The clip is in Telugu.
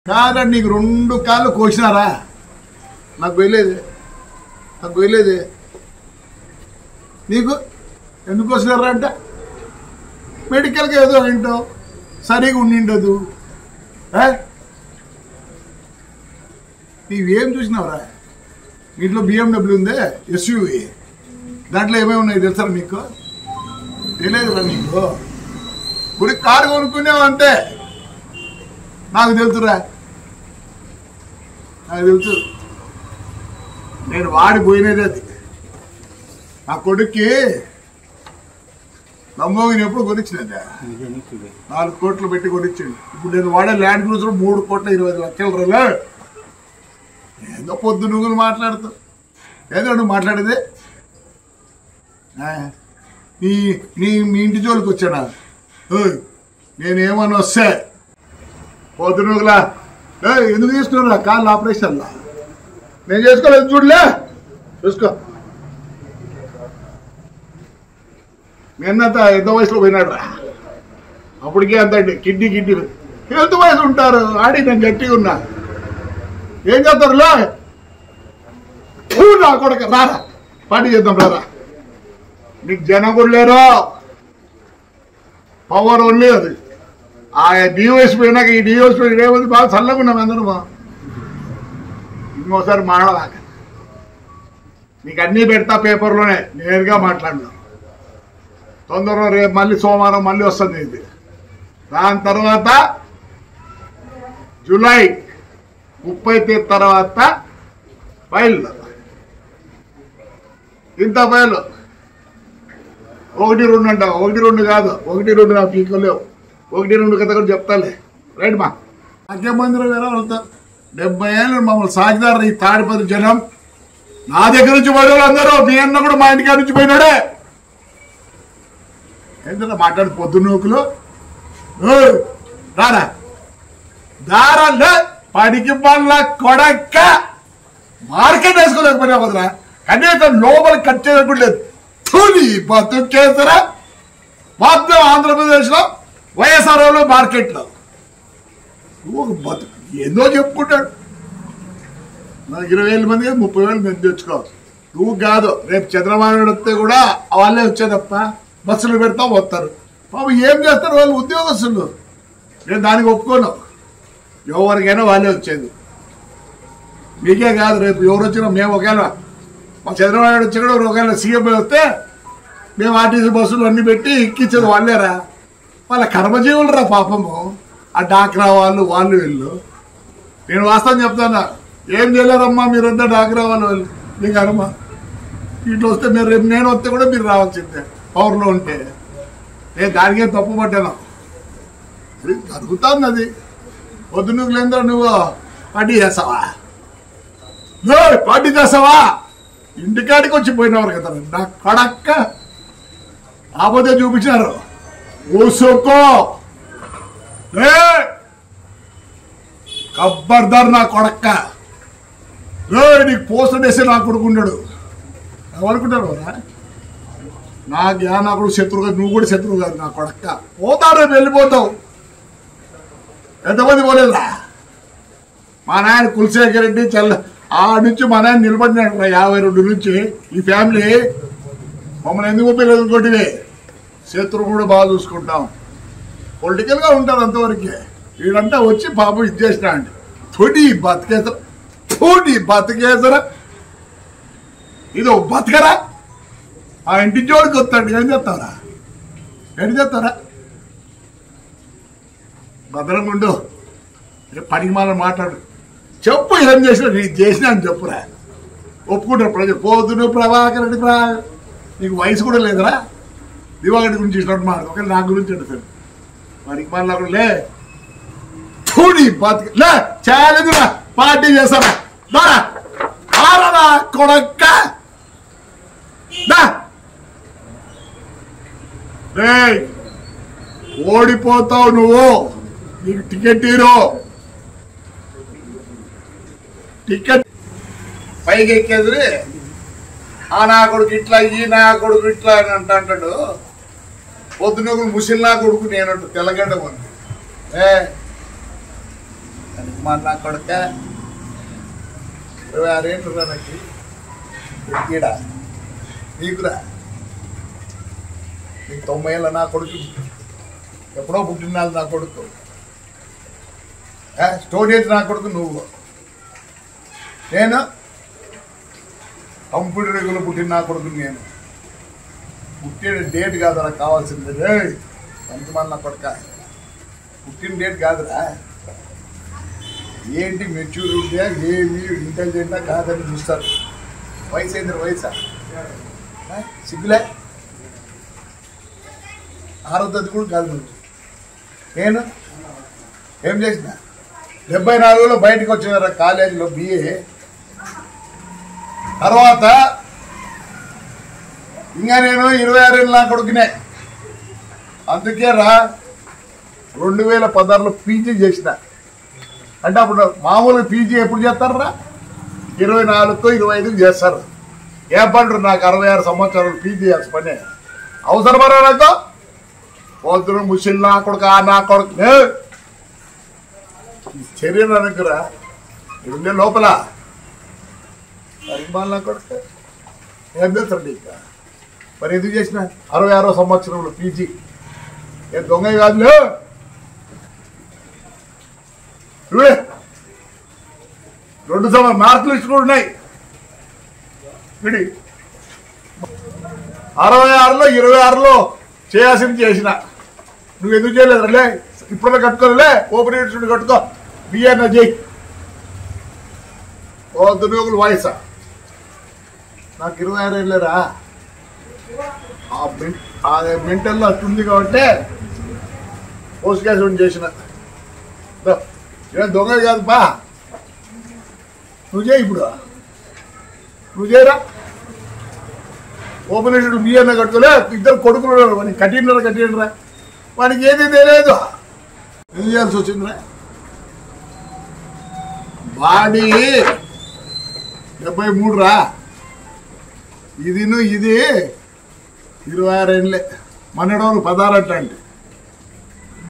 కాదండి, నీకు 2 కాళ్ళు కోసినారా? నాకు పోయలేదు. నీకు ఎందుకు కోసినారా అంటే మెడికల్గా ఏదో వింటావు, సరిగా ఉండిండదు. నీవేం చూసినావురా? ఇంట్లో BMW ఉందే, SUV. దాంట్లో ఏమేమి ఉన్నాయి తెలుసా మీకు? తెలియదురా నీకు? ఇప్పుడు కారు కొనుక్కునేవు అంతే. నాకు తెలుసురా, నాకు తెలుసు. నేను వాడిపోయినది అది. నా కొడుక్కి నమ్మోగిని ఎప్పుడు కొనిచ్చినది 4 కోట్లు పెట్టి కొనిచ్చింది. ఇప్పుడు నేను వాడే ల్యాండ్ క్రూజర్ 3,20,00,000 ఏదో పొద్దు నువ్వులు మాట్లాడుతావు. ఏదో నువ్వు మాట్లాడేది మీ ఇంటి జోలికి వచ్చానా? నేనేమని వస్తే పొద్దు నువ్వులా ఎందుకు తీసుకున్నా? కాళ్ళు ఆపరేషన్లా నేను చేసుకోలేదు. చూడలే, చూసుకో. మీ అన్నంత ఎంత వయసులో పోయినాడు రా? అప్పటికే అంత కిడ్నీ ఎంత వయసు ఉంటారు. ఆడి నేను గట్టిగా ఉన్నా. ఏం చేస్తారులే? నా కొడుకు రారా, పార్టీ చేద్దాం రారా. నీకు జనం కూడా లేరు, పవర్ ఓన్లీ అది. ఆ డివైస్ పోయినాక ఈ డివైస్ పోయి ఏమైంది? బాగా చల్లగా ఉన్నాం అందరూ. ఇంకోసారి మాట్లాడాక నీకు అన్నీ పెడతా పేపర్లోనే, నేరుగా మాట్లాడినా. తొందరలో రేపు మళ్ళీ సోమవారం మళ్ళీ వస్తుంది ఇది. దాని తర్వాత జూలై 30 తర్వాత ఫైల్. ఇంత ఫైల్ 1, 2 అంటావు. 1, 2 కాదు, 1, 2 నా పీకలేవు. 1, 2 కథ కూడా చెప్తాలే. రైట్ మా ముఖ్యమంత్రి గారు వెళ్తారు. 70 ఏళ్ళు మమ్మల్ని సాగిదారు ఈ తాడిపత్రి జనం. నా దగ్గర నుంచి పోయిన వాళ్ళు అందరూ. మీ అన్న కూడా మా ఇంటికాడ నుంచి పోయినాడే. ఏంటంటే మాట్లాడి పొద్దు నూకులు రారా దారాలే పడికి పళ్ళ కొడక్క. మార్కెట్ వేసుకోలేకపోయినా వదరా, కనీసం లోపల కట్ చేయలేదు. తూలి బతుకేసరా మొత్తం ఆంధ్రప్రదేశ్లో వైఎస్ఆర్లో మార్కెట్లో బతుకు ఏందో చెప్పుకుంటాడు. నాకు 20,000 మంది 30,000 మంది తెచ్చుకోవాలి. నువ్వు కాదు, రేపు చంద్రబాబు నాయుడు వస్తే కూడా వాళ్ళే వచ్చేదప్ప. బస్సులు పెడతా వస్తారు. బాబు ఏం చేస్తారు వాళ్ళు? ఉద్యోగస్తులు. నేను దానికి ఒప్పుకోను. ఎవరికైనా వాళ్ళే వచ్చేది. మీకే కాదు, రేపు ఎవరు వచ్చినా మేము ఒకవేళ మా చంద్రబాబు నాయుడు వచ్చి కూడా ఒకవేళ సీఎం వస్తే మేము ఆర్టీసీ బస్సులు అన్ని పెట్టి ఎక్కించేది వాళ్ళేరా. వాళ్ళ కర్మజీవులు రా పాపము. ఆ డాక్రా వాళ్ళు వీళ్ళు. నేను వాస్తవం చెప్తానా, ఏం చేయలేరమ్మా మీరంతా డాక్రా వాళ్ళు. మీకు అనమ్మా ఇట్లా వస్తే మీరు రేపు నేను వస్తే కూడా మీరు రావాల్సిందే పవర్లో ఉంటే. నేను దానికే తప్పు పట్టాను. జరుగుతుంది అది. పొద్దు నువ్వు లేదా నువ్వు పార్టీ చేస్తావా? పార్టీ చేస్తావా? ఇంటికాడికి వచ్చి పోయినవారు కదా నా కొడక్క. ఆపోతే చూపించారు ఊసుకో కబ్బర్దార్ నా కొడక్క. నీకు పోస్టర్ వేసి నా కొడుకున్నాడు. ఎవరుకుంటారు రా? నా కొడుకు శత్రువు కాదు, నువ్వు కూడా శత్రువు కాదు నా కొడక్క. పోతావు రేపు వెళ్ళిపోతావు. ఎంతమంది పోలేదురా? మా నాయన కులశేఖర్ రెడ్డి ఆ నుంచి మా నాయన నిలబడినాడు 52 నుంచి. ఈ ఫ్యామిలీ మమ్మల్ని ఎందుకు ఉపయోగం కొట్టివే. శత్రువు కూడా బాగా చూసుకుంటాం. పొలిటికల్గా ఉంటారు అంతవరకే. వీడంతా వచ్చి పాపం ఇది చేసినా అండి. తోటి బతికేసరా ఇది బతకరా. ఆ ఇంటి జోడికి వస్తాడు. ఏం చేస్తారా? భద్రంగా ఉండు. పనికి మాలని మాట్లాడు. చెప్పు ఏం చేసినా. నీకు చేసినా అని చెప్పురా. ఒప్పుకుంటారు ప్రజలు. పోతును ప్రభాకర్ రెడ్డి నీకు వయసు కూడా లేదురా. దివాగడి గురించి ఇచ్చినట్టు మాట ఒకవేళ నా గురించి అడుగుతాడు. పనికి మాల లే బతికే ఛాలెంజ్ రా. పార్టీ చేస్తారా? కొడక్క ఓడిపోతావు నువ్వు. నీకు టికెట్ పైకి ఎక్కేది. ఆ నా కొడుకు ఇట్లా, ఈ నా కొడుకు ఇట్లా అని అంటాడు. పొద్దున ముసిల్ నా కొడుకు నేనంటు తెల్లగడ్డ ఉంది. నా కొడుక 26 ఏళ్ళు నాకు ఈడ నీకురా నీకు 90 ఏళ్ళ నా కొడుకు ఎప్పుడో పుట్టినాళ్ళు నా కొడుకు స్టోరేజ్ నా కొడుకు నువ్వు నేను కంప్యూటర్ రేగులు పుట్టిన నా కొడుకు నేను పుట్టిన డేట్ కాదు నాకు కావాల్సింది ఎంతమంది నా కొడుక పుట్టిన డేట్ కాదురా ఏంటి మెచ్యూరిటీయా ఏమి ఇంటెలిజెంటా కాదని చూస్తారు వయసు ఏంటి వయసా సిగ్గులే ఆరోగ్యత కూడా కాదు నువ్వు నేను ఏం చేసిన 74లో బయటకు వచ్చిన కాలేజీలో బిఏ తర్వాత ఇంకా నేను 26 ఏళ్ళు నా కొడుకునే అందుకే 2016లో పీజీ చేసిన అంటే అప్పుడు మామూలుగా పీజీ ఎప్పుడు చేస్తారా 24కో 25కి చేస్తారు ఏ పంటారు నాకు 66 సంవత్సరాలు పీజీ చేయాల్సి పని అవసరమరా నాకు పోతున్న ముసిల్ నా కొడుకు నా కొడుకు చర్య అనుకురా ఉండే లోపల పరిమాణ కొడుకు ఏం చేస్తాడు ఇంకా మరి ఎందుకు చేసిన 66వ సంవత్సరంలో పీజీ ఏ దొంగ కాదులే చూడే 2 మార్కులు లిస్ట్ కూడా ఉన్నాయి విడి 66లో 26లో చేయాల్సింది చేసిన నువ్వు ఎందుకు చేయలేదు రే ఇప్పుడైనా కట్టుకోలే ఓపెన్ యూనివర్సిటీ కట్టుకో బిఏనా చేయి దుర్యోగులు వయసా నాకు 26 ఏళ్ళరా ఆ మెంటల్లో అట్టుంది కాబట్టి పోస్ట్ గ్రాడ్యుయేట్ చేసిన దొంగ కాదు బా నువ్వు చేయి ఇప్పుడు నువ్వు చేయరా ఓపెన్ యూనివర్సిటీ బిఏనా కట్టుకోలే 2 కొడుకులు వానికి కట్టినరా వానికి ఏది తెలియదు ఏం చేయాల్సి వచ్చిందిరా బాడీ 73 ఇది 26 ఏళ్ళే మనడోళ్ళు 16 అంటే